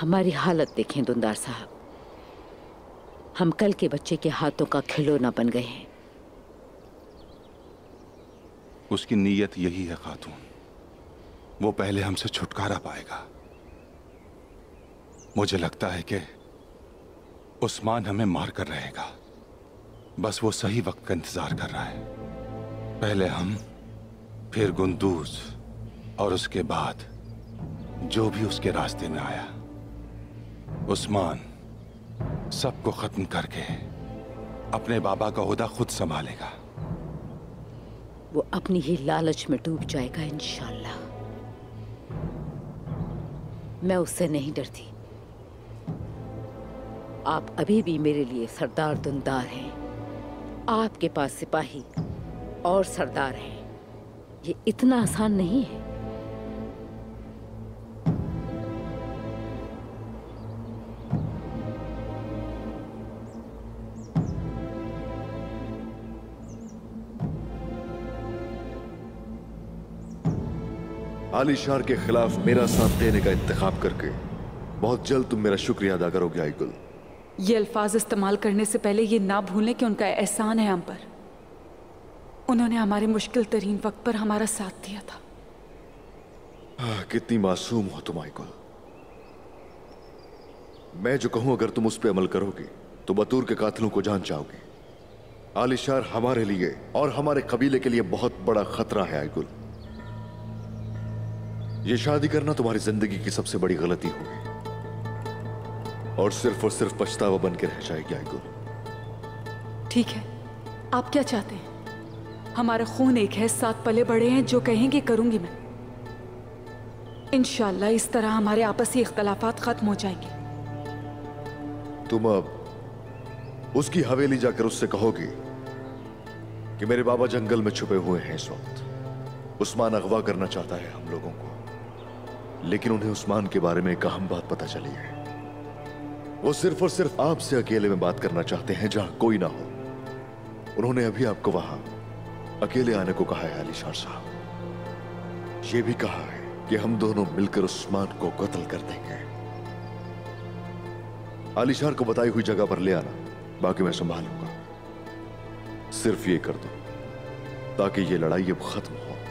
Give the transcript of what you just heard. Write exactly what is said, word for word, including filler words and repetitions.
हमारी हालत देखें दुंदार साहब, हम कल के बच्चे के हाथों का खिलौना बन गए हैं। उसकी नीयत यही है खातून, वो पहले हमसे छुटकारा पाएगा। मुझे लगता है कि उस्मान हमें मार कर रहेगा, बस वो सही वक्त का इंतजार कर रहा है। पहले हम, फिर गुंदूज, और उसके बाद जो भी उसके रास्ते में आया। उस्मान सबको खत्म करके अपने बाबा का ओहदा खुद संभालेगा। वो अपनी ही लालच में डूब जाएगा इंशाअल्लाह। मैं उससे नहीं डरती। आप अभी भी मेरे लिए सरदार दुंदार हैं। आपके पास सिपाही और सरदार हैं, ये इतना आसान नहीं है। आलिशार के खिलाफ मेरा साथ देने का इंतखाब करके बहुत जल्द तुम मेरा शुक्रिया अदा करोगे आईगुल। ये अल्फाज इस्तेमाल करने से पहले ये ना भूलें कि उनका एहसान है हम पर। उन्होंने हमारे मुश्किल तरीन वक्त पर हमारा साथ दिया था। आ, कितनी मासूम हो तुम आईगुल। मैं जो कहूं अगर तुम उस पर अमल करोगे तो बतूर के कातिलों को जान जाओगे। आलिशार हमारे लिए और हमारे कबीले के लिए बहुत बड़ा खतरा है आईगुल। ये शादी करना तुम्हारी जिंदगी की सबसे बड़ी गलती होगी और सिर्फ और सिर्फ पछतावा बन के रह जाएगी आईगुल। ठीक है, आप क्या चाहते हैं? हमारा खून एक है, साथ पले बड़े हैं, जो कहेंगे करूंगी मैं। इंशाअल्लाह इस तरह हमारे आपसी इख्तलाफात खत्म हो जाएंगे। तुम अब उसकी हवेली जाकर उससे कहोगी कि मेरे बाबा जंगल में छुपे हुए हैं इस वक्त। उस्मान अगवा करना चाहता है हम लोगों को, लेकिन उन्हें उस्मान के बारे में एक अहम बात पता चली है। वो सिर्फ और सिर्फ आपसे अकेले में बात करना चाहते हैं जहां कोई ना हो। उन्होंने अभी आपको वहां अकेले आने को कहा है आलिशार साहब। ये भी कहा है कि हम दोनों मिलकर उस्मान को कत्ल कर देंगे। आलिशार को बताई हुई जगह पर ले आना, बाकी मैं संभालूंगा। सिर्फ ये कर दो ताकि ये लड़ाई अब खत्म हो।